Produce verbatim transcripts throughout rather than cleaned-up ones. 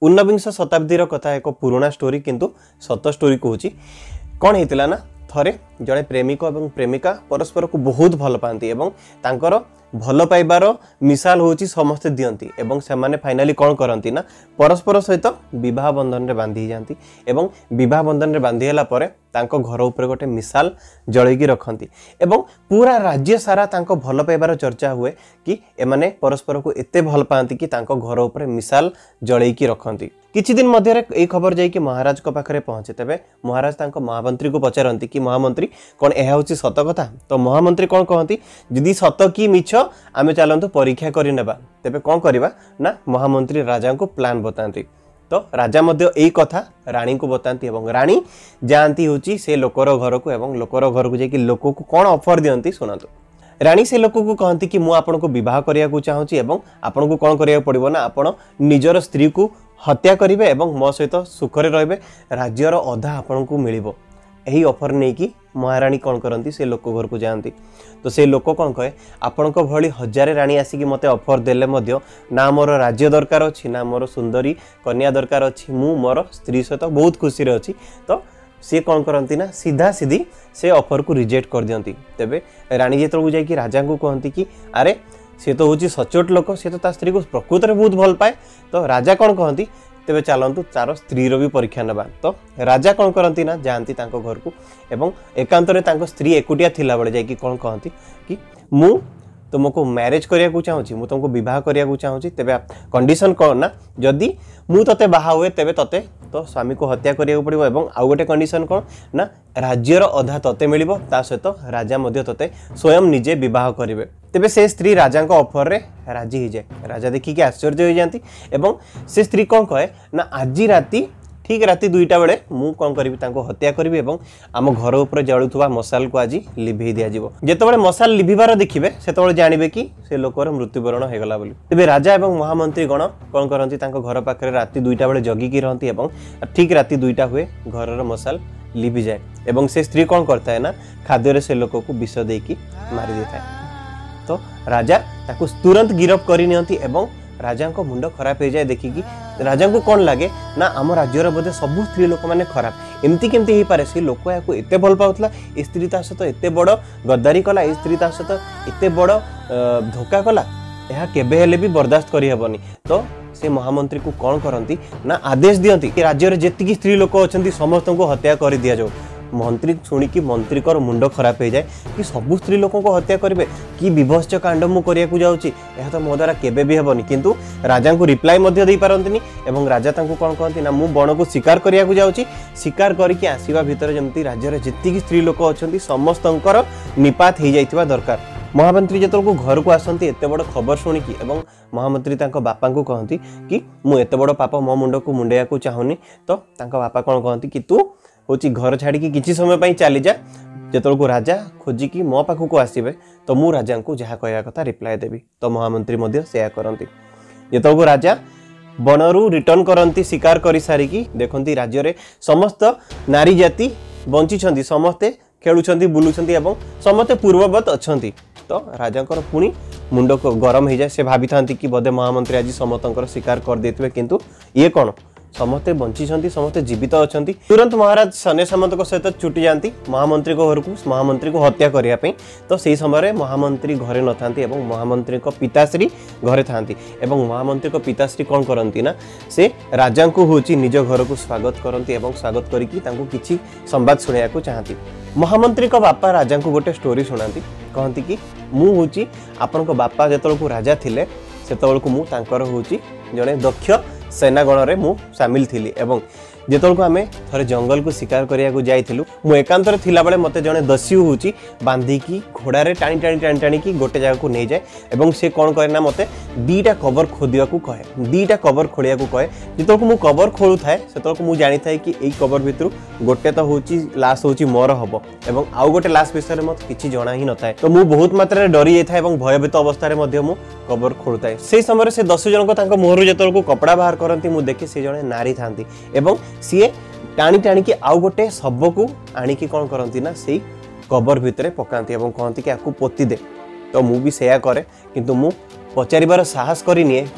ऊनविंश शताब्दी कथा एक पुराना स्टोरी किंतु सत स्टोरी कहूँ कौन होता ना थरे जड़े प्रेमिक और प्रेमिका परस्पर को बहुत भल पाती एवं तांकर भल पाइबार मिसाल होची समस्ते दियंती एवं से माने फाइनाली कौन करती ना परस्पर सहित विवाह बंधन में बांधी जाती एवं विवाह बंधन में बांधी होला परे तांको घर उपर गोटे मिसाल जलैकी रखती एवं पूरा राज्य सारा तांको भल पाइबार चर्चा हुए कि एमाने परस्पर को एते भल पाती कि तांको घर उपर मिसाल जलैकी रखती। किछि दिन मध्य ए खबर जाइए महाराज को पाखरे पहुंचे तेबे महाराज तांको महामंत्री को पचारती कि महामंत्री कौन यह होची सत कथा। तो महामंत्री कौन कहती जदि सत कि मिछ आमे चलतु परीक्षा करनेबा तेबे कौन करवा ना महामंत्री राजा को प्लान बताती। तो राजा मध्य यही कथा रानी को बताती एवं रानी जाती होची से लोकर घर को एवं लोकर घर को जाकि लोक को कौन ऑफर दियंती सुनतु। रानी से लोक को कहती कि मुझे आपन को बह करने चाहूँगी एवं आपन को कौन करा पड़ो ना आपण निजर स्त्री को हत्या करेंगे एवं मो सहित सुखरे रे राज्यर अधा आपण को मिल यही ऑफर नहीं कि महारानी कौन करती से लोक घर को जाती। तो से लोक कौन कहे आपण भली हजार राणी आसिक मत ऑफर देले मध्य ना मोर राज्य दरकार अच्छी ना मोर सुंदरी कन्या दरकार अच्छी मु मोर स्त्री सहित बहुत खुशी अच्छी। तो सी कौन करती ना सीधा सीधी से ऑफर को रिजेक्ट कर दियंती। तेबे रानी जो जाकि राजा को कहती कि अरे सी तो हूँ सचोट लोक सी तो स्त्री को प्रकृत में बहुत भल पाए। तो राजा कौन कहती तेबे चलतु तार स्त्री भी परीक्षा नवा। तो राजा कौन करती ना जाती घर को एवं एकांतरे तांको स्त्री एकुटिया थिला बेले जाकि कौन कहती कि मु तुमको मैरिज करिया को चाहूँगी मु तुमको विवाह करिया को चाहूँगी तेबे कंडीशन कौन ना जदि मु तते बाहा हुए तेबे तते तो स्वामी को हत्या करिया पड़ो एवं आउ गोटे कंडीशन कौन ना राज्यर अधा तते मिलिबो ता सहित राजा मध्य तते स्वयं निजे विवाह करिवे। तेबे से स्त्री राजा को ऑफर रे राजी हो जाए। राजा देखिए आश्चर्य हो जाती एवं से स्त्री कौन कहे ना आज राति ठीक राति दुईटा बेले मु कौन करी हत्या करी एवं आम घर उपर जलुवा मशाल को आज लिभे दिज्व। जितेबाला मशाल लिभिबार देखिए से जानवे कि से लोकर मृत्युवरण होगला बोली। तेबे राजा एवं महामंत्री गण कौन करती घर पाखे राति दुईटा बेले जगिकी रहती एवं ठीक राति दुईटा हुए घर मशाल लिभि जाए एवं से स्त्री कौन करता है ना खाद्य से लोक को विष देकी मारी दे था। तो राजा ताकू तुरंत गिरफ करनी एवं राजा को मुंड खराब हो जाए देखिकी राजा को कौन लगे ना आम राज्यर बोधे सबू स्त्री लोक मैंने खराब एमती केमती हो पारे से लोक या एत भल पाला स्त्री ता सहित एत बड़ गद्दारी कला स्त्री ता सहित एत बड़ धोखा कला यह केबे हेले भी बर्दाश्त करहबनी। तो से महामंत्री को कौन करती ना आदेश दियंती कि राज्य जेतिकी स्त्री लोक अच्छा समस्त को हत्या कर दि जाओ। मंत्री शुणिकी मंत्री कर मुंड खराब हो जाए कि सबू स्त्री लोक को हत्या करेंगे कि विभत्स कांड मु करने को जाऊँगी यह तो मो द्वारा केबे भी हेबनी। किंतु राजा को रिप्लाई मध्य दे पारंतिनी एवं राजा तांको कौन कहती ना मु बण को शिकार करने को जाऊँगी शिकार करके आसवा भितर जमती राज्यर जेतिकी स्त्री लोक अच्छा समस्तंकर निपात हो जाइथिबा दरकार। महामंत्री जो घर को आसती एत बड़ खबर शुणिकी एवं महामंत्री तांको बापा को कहती कि मु एत बड़ पाप मो मुंड को मुंडेया को चाहूनी। तो तांको बापा कौन कहती कि तू हूँ घर छाड़ी किसी समय पर चली जा जो को राजा खोजिकी मो पाखक को आसबे तो मु राजा को जहाँ कहवा कथा रिप्लाई देवी। तो महामंत्री मध्य सेया करती जो को राजा बनरू रिटर्न करती शिकार कर सारिकी देखती राज्य में समस्त नारी जाति बंची समस्ते खेलुंट बुलूं एवं समस्ते पूर्ववत अच्छा। तो राजा पुणी मुंड को गरम हो जाए से भाभी था कि बोधे महामंत्री आज समस्त शिकार कर देते किंतु ये कौन समस्ते बंची समस्ते जीवित अच्छा। तुरंत महाराज सन्या सामंत सहित छुटी जाती महामंत्री घर को महामंत्री को हत्या करने। तो से समय महामंत्री घरे न था महामंत्री पिताश्री घरे था महामंत्री पिताश्री कौन करती ना से राजा को हूँ निज घर को स्वागत करती स्वागत करके संवाद शुणा चाहती। महामंत्री को बापा राजा को गोटे स्टोरी शुणाती कहती कि मु हूँ आपण बापा जो को राजा थिले सेतबेल को मु तांकर हूँ जड़े दक्ष सेनागण में मु सामिल थी एवं जेतल को आम थे जंगल को शिकार करने जाइलु मु एकांतर थिला बेले मते जड़े दस्यु हूँ बांधिकी घोड़े टाणी टाणी टाणी टाणी की गोटे जगह को नहीं जाए एवं से कौन करे ना मते दीटा कवर खोदिया को कहे दीटा कवर खोलिया को कहे जितल को मु कवर खोलू थाए सेतल को मु जानी थाए कि एई कवर भितर गोटे तो हूँ लाश हूँ मोर हम एवं आउ गोटे लाश विषय में मत किसी जना ही न थाए। तो मु बहुत मात्रा डरी जाए एवं भयभीत अवस्था मु कवर खोलू थाए। से समय से दस जन मुहर जो को कपड़ा बाहर करती मु देखी से जड़े नारी था एवं सीए टाणी टाणी की आउ गोटे शव को आणिकी कौन करती ना से कबर भितर पकाती और कहती कि आपको पोती दे। तो मु भी सेया करे किंतु मु पचारिबार साहस करिनिए कि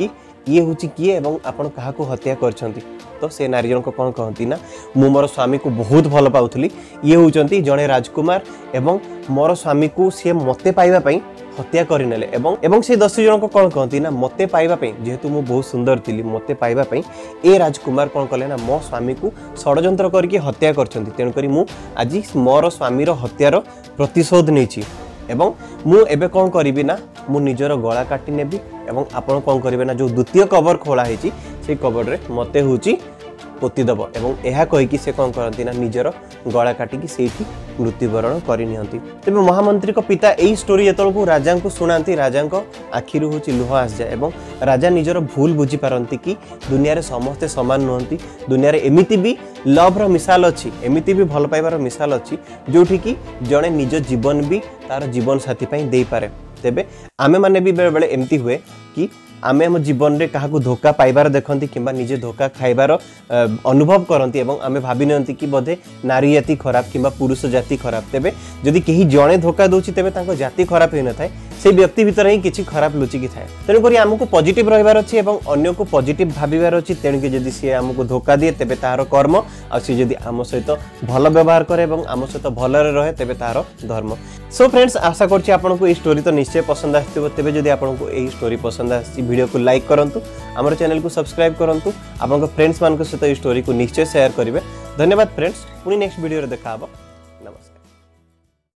ये हूँ किए एवं आपण क्या हत्या करछंती तो से नारी जन को कौन कहती ना मु मोर स्वामी को बहुत भल पाउथली ये होचंती जड़े राजकुमार एवं मोर स्वामी को सी मते पाइबा पई हत्या करिनेले एवं एवं से दस जन को कौन कहती ना मते पाइबा पई जेहेतु मु बहुत सुंदर थिली मते पाइबा पई ए राजकुमार कौन कले ना मो स्वामी को षडयंत्र करके हत्या करछंती तेणु करी मु आज मोर स्वामीर हत्यार प्रतिशोध नेछि एवं मु एबे कौन करिबि ना मु निजर गला काटी नेबी एवं आपण कौन करिबे ना जो द्वितीय कवर खोला हेछि से कवर रे मते होछि पोतीदेव एवं यह कहीकि से कौन करती ना निजर गला काटिकी से मृत्युवरण करनी तेज महामंत्री को पिता यही स्टोरी जो राजा को शुणाती राजा आखिर हूँ लुह आस जाए और राजा निजर भूल बुझी पारती कि दुनिया रे समस्ते सामान नुहति दुनिया रे एमिति भी लव्र मिसाल अच्छी एमिति भी भल पाइबार मिसाल अच्छी जोठी कि जड़े निज जीवन भी तार जीवन साथी दे पारे तेबे आमे माने भी बेले बेले एमती हुए कि आमे हम जीवन में क्या धोखा पाइबार देखती कि निजे धोखा खाइबार अनुभव करती एवं आमे भाभी नियंती कि बोधे नारी जाति खराब कि पुरुष जाति खराब तेबे जदि कहीं जड़े धोखा दूची तेबे तांको जाति खराब हो न थाए से व्यक्ति भितर ही किसी खराब लुचिकी थाए तेणुक आमको पॉजिटिव रहिबार अछि एवं अन्य को पॉजिटिव भाबिबार अछि तेणुक जदि सी आमको धोखा दिए तेबे तार कर्म आ सी जदि आम सहित भल व्यवहार करे एवं आम सहित भलरे रहे तेबे तार धर्म। सो फ्रेंड्स आशा करछि आपनको ए स्टोरी तो निश्चय पसंद आथिबो तेबे जदि आपनको ए स्टोरी पसंद आछि वीडियो को लाइक करंतु हमर चैनल को सब्सक्राइब करंतु आपनको फ्रेंड्स मान को सहित ए स्टोरी को निश्चय शेयर करिवे। धन्यवाद फ्रेंड्स पुनी नेक्स्ट वीडियो रे देखा हबो।